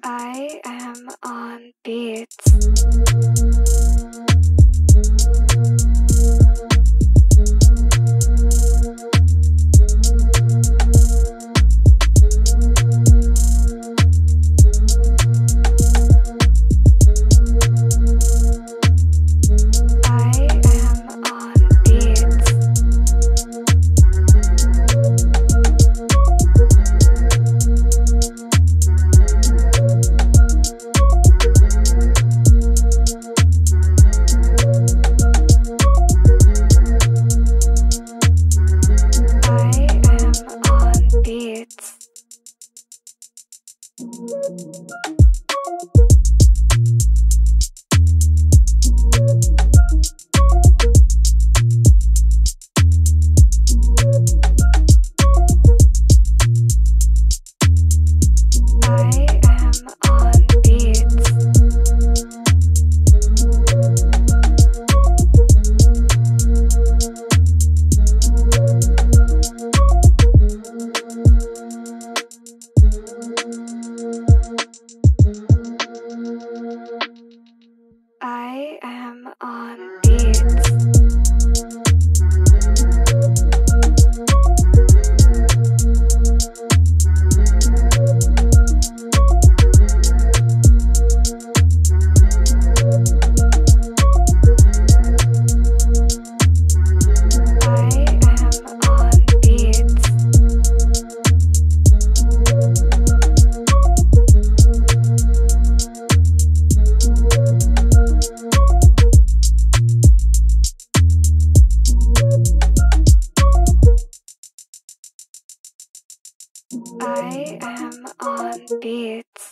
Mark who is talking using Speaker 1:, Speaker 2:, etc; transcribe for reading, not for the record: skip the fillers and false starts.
Speaker 1: I am on beats. I am on beats. I am on beats. I am on beats. I am on beats. I am on beats. I am on beats.